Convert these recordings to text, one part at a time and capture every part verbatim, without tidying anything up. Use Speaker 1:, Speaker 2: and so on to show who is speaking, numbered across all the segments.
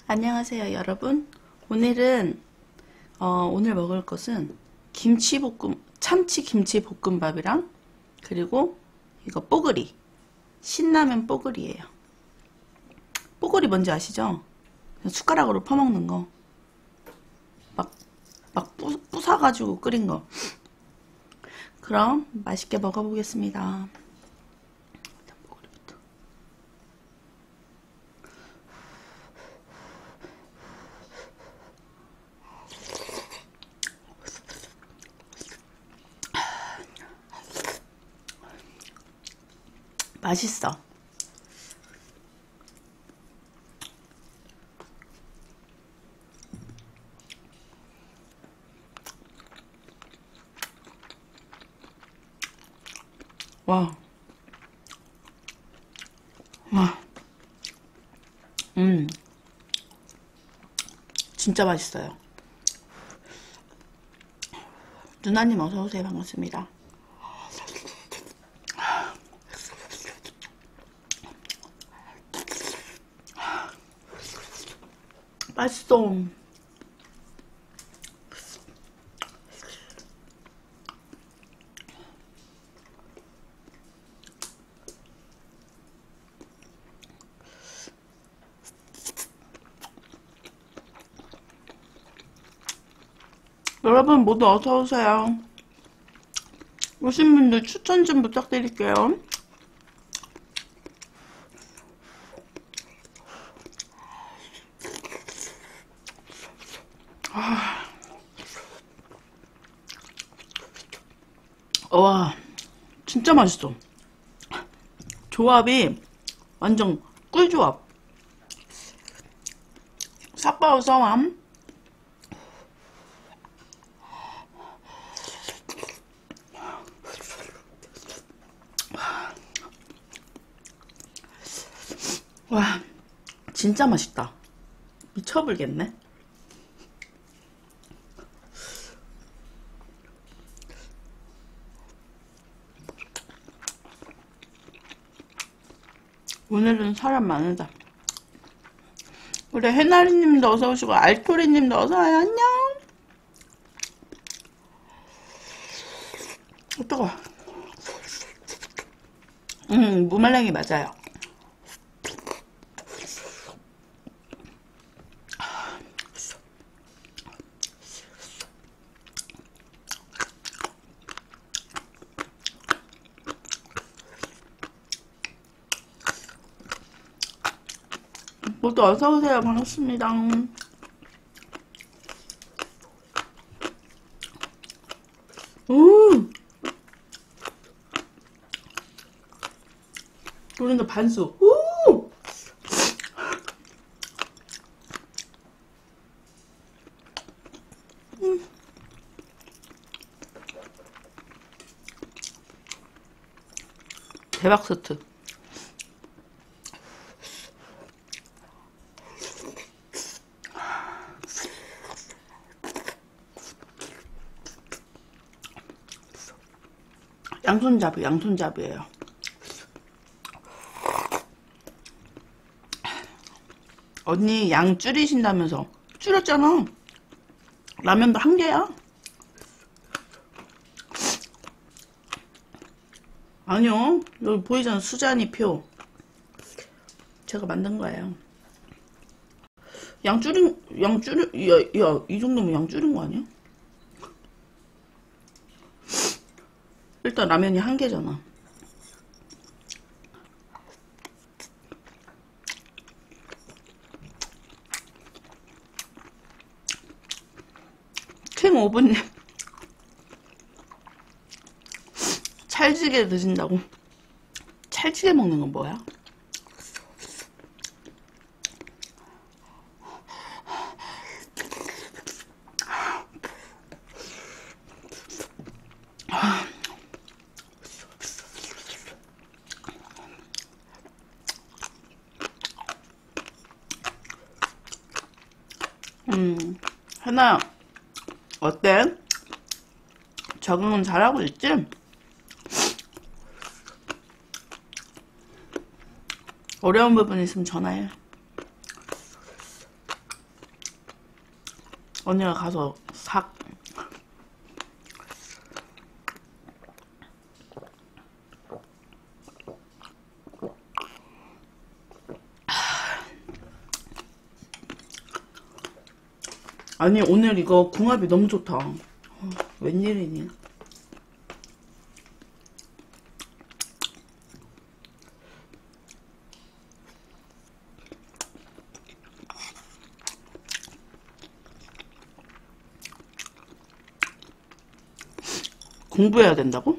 Speaker 1: 안녕하세요 여러분. 오늘은 어, 오늘 먹을 것은 김치볶음 참치 김치 볶음밥이랑 그리고 이거 뽀글이 신라면 뽀글이에요. 뽀글이 뭔지 아시죠? 숟가락으로 퍼먹는 거 막 막 부사가지고 끓인 거. 그럼 맛있게 먹어보겠습니다. 맛있어. 와. 와. 음. 진짜 맛있어요. 누나님 어서오세요. 반갑습니다. 맛있어. 여러분 모두 어서오세요. 오신 분들 추천 좀 부탁드릴게요. 아. 와 진짜 맛있어. 조합이 완전 꿀조합. 삿바오 서암 와 진짜 맛있다. 미쳐불겠네. 오늘은 사람 많으다. 우리 해나리님도 어서오시고 알토리님도 어서와요. 안녕. 어, 뜨거워. 음 무말랭이 맞아요. 모두 어서오세요. 반갑습니다. 음! 우리는 반숙. 오! 음. 대박 세트. 양손잡이, 양손잡이에요. 언니 양 줄이신다면서. 줄였잖아. 라면도 한 개야. 아니요. 여기 보이잖아. 수잔이 표. 제가 만든 거예요. 양 줄인, 양 줄인, 야, 야, 이 정도면 양 줄인 거 아니야? 일단 라면이 한 개잖아. 킹 오븐님 찰지게 드신다고? 찰지게 먹는 건 뭐야? 음, 하나 어때? 적응은 잘하고 있지? 어려운 부분 있으면 전화해. 언니가 가서 삭. 아니 오늘 이거 궁합이 너무 좋다. 어, 웬일이니. 공부해야 된다고?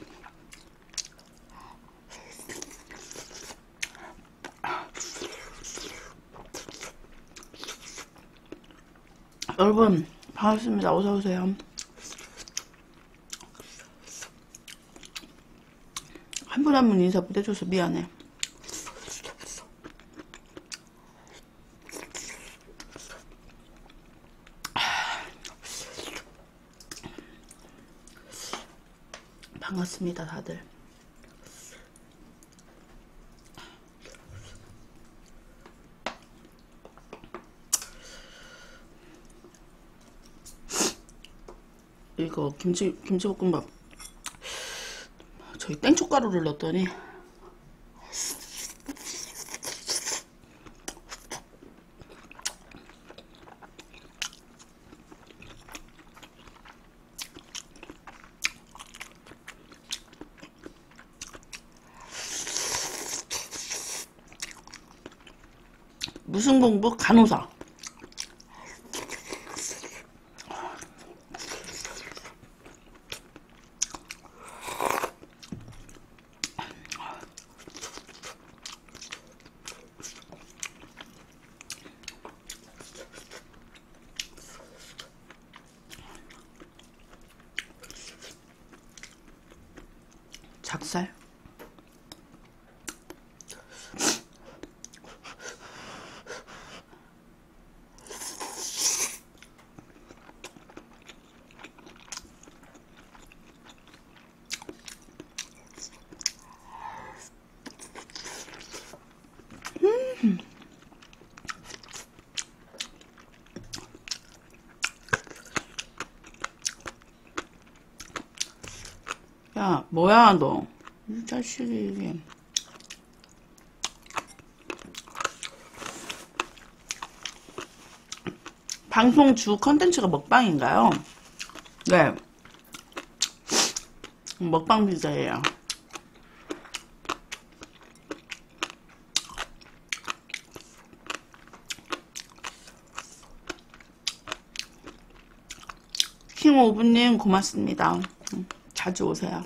Speaker 1: 여러분 반갑습니다. 어서오세요. 한 분 한 분 인사 못해줘서 미안해. 반갑습니다 다들. 이거 김치 김치볶음밥 저기 땡초가루를 넣었더니 무슨 공부? 간호사. 작살. 음. 야, 뭐야, 너. 이 자식이. 방송 주 컨텐츠가 먹방인가요? 네. 먹방 비자예요. 킹오브님 고맙습니다. 자주 오세요.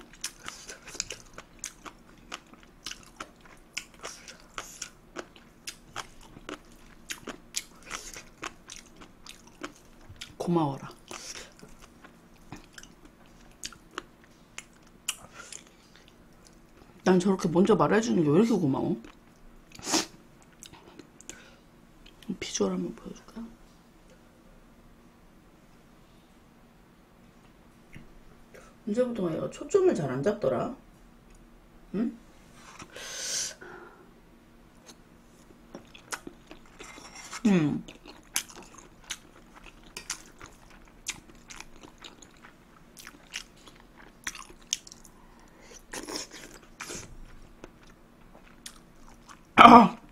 Speaker 1: 고마워라. 난 저렇게 먼저 말해주는 게 왜 이렇게 고마워? 비주얼 한번 보여줄까? 언제부터 얘가 초점을 잘 안 잡더라? 응? 음. 아.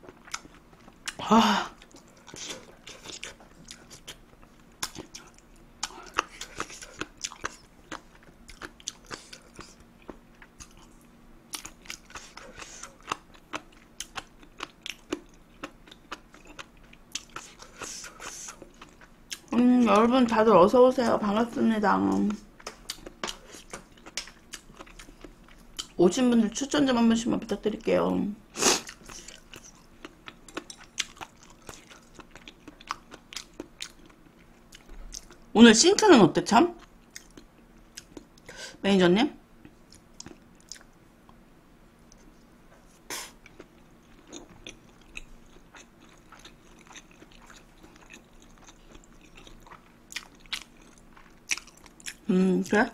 Speaker 1: 아. 음, 여러분 다들 어서오세요. 반갑습니다. 오신 분들 추천 좀 한 번씩만 부탁드릴게요. 오늘 싱크는 어때 참? 매니저님? 음, 그래?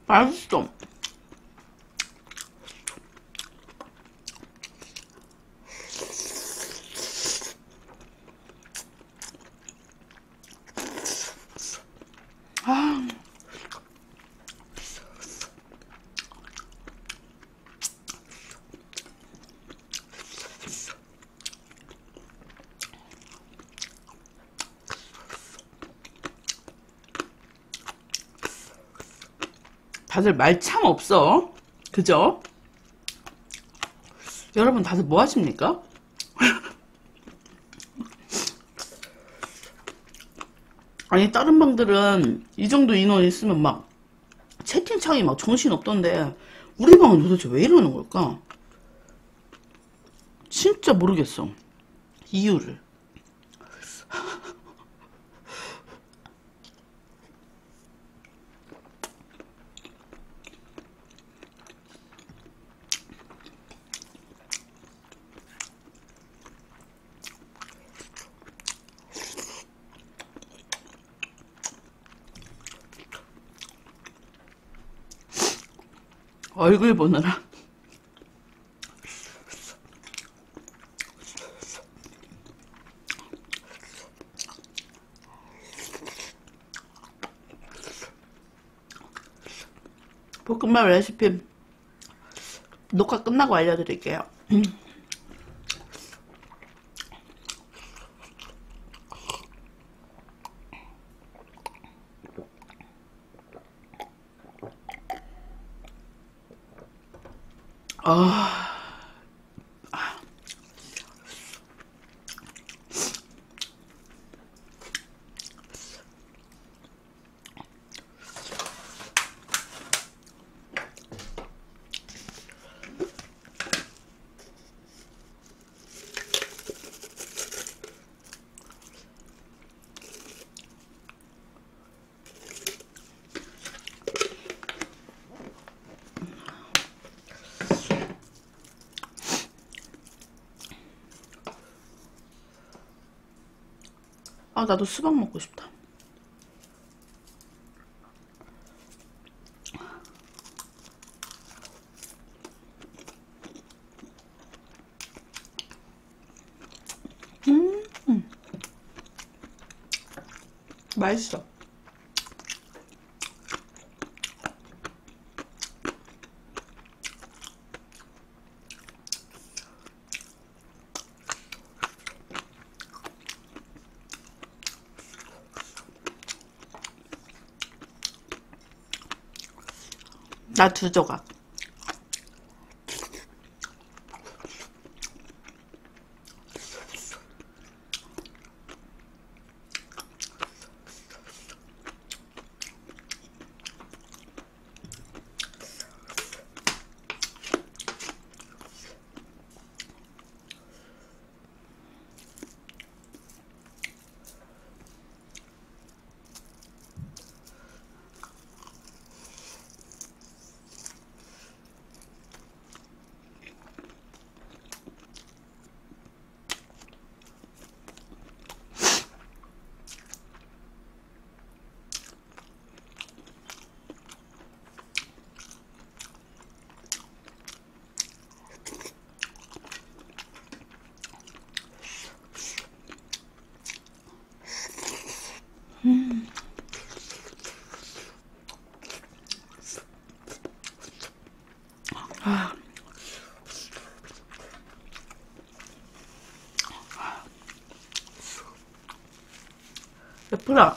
Speaker 1: 맛있어. 아. 다들 말 참 없어. 그죠? 여러분 다들 뭐 하십니까? 아니 다른 방들은 이 정도 인원 있으면 막 채팅창이 막 정신없던데 우리 방은 도대체 왜 이러는 걸까? 진짜 모르겠어. 이유를. 얼굴 보느라. 볶음밥 레시피 녹화 끝나고 알려드릴게요. 아... 아 나도 수박 먹고 싶다. 음, 음. 맛있어. 나 두 조각. 음. 아. 애플아,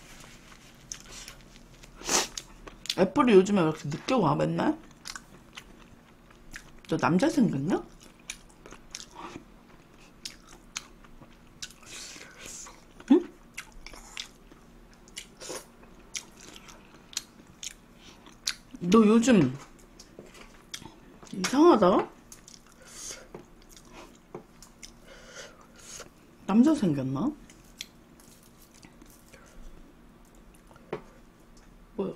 Speaker 1: 애플이 요즘에 왜 이렇게 늦게 와 맨날? 너 남자 생겼냐? 응? 너 요즘 이상하다? 남자 생겼나? 뭐야?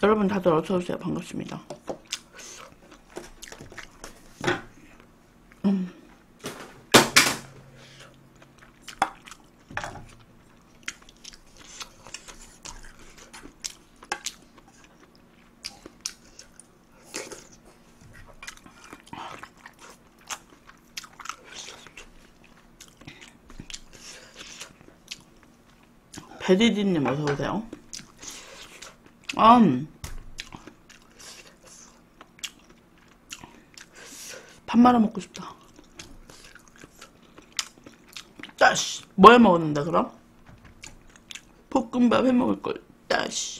Speaker 1: 여러분 다들 어서오세요. 반갑습니다. 음. 배디디님 어서오세요. 음. 밥 말아 먹고 싶다. 따시. 뭐 해 먹었는데 그럼? 볶음밥 해 먹을걸. 따시.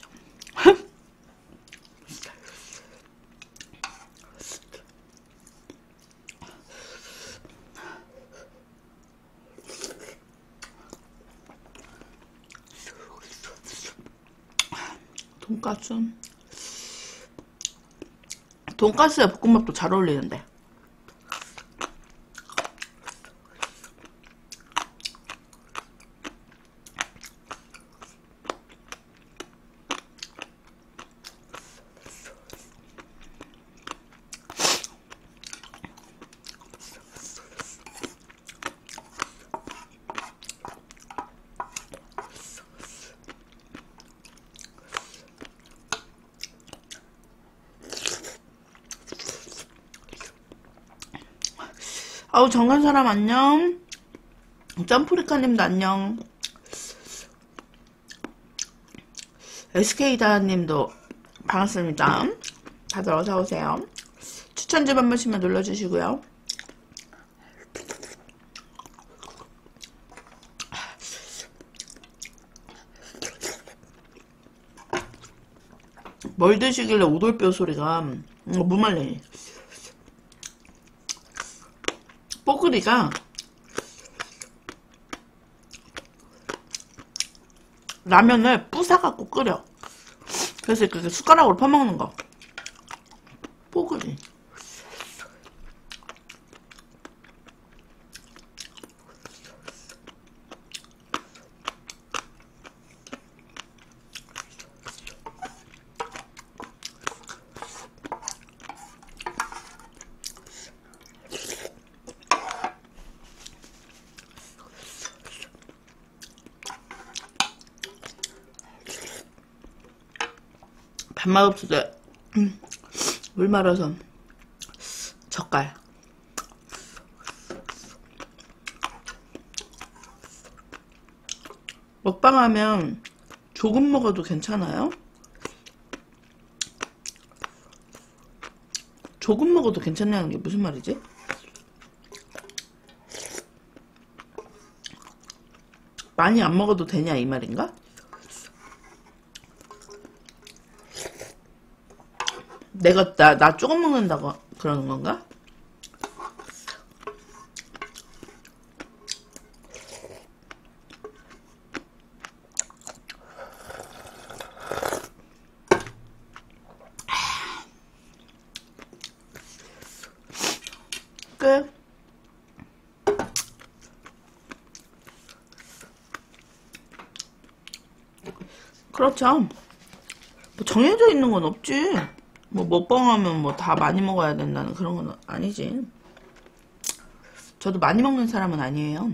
Speaker 1: 돈까스. 돈까스에 볶음밥도 잘 어울리는데. 아우 정관사람 안녕. 점프리카님도 안녕. 에스케이다님도 반갑습니다. 다들 어서오세요. 추천 좀 한 번씩만 눌러주시고요. 뭘 드시길래 오돌뼈 소리가. 음, 무말랭이. 뽀글이가 라면을 부사갖고 끓여. 그래서 그게 숟가락으로 퍼먹는 거. 뽀글이. 밥맛 없을 때 음, 물 말아서 젓갈. 먹방하면 조금 먹어도 괜찮아요? 조금 먹어도 괜찮다는 게 무슨 말이지? 많이 안 먹어도 되냐 이 말인가? 내가 나, 나 조금 먹는다고 그러는 건가? 끝. 그렇죠. 뭐 정해져 있는 건 없지. 뭐 먹방하면 뭐 다 많이 먹어야 된다는 그런 건 아니지. 저도 많이 먹는 사람은 아니에요.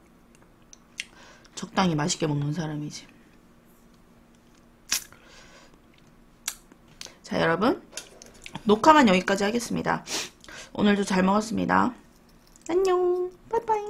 Speaker 1: 적당히 맛있게 먹는 사람이지. 자 여러분, 녹화만 여기까지 하겠습니다. 오늘도 잘 먹었습니다. 안녕. 빠이빠이.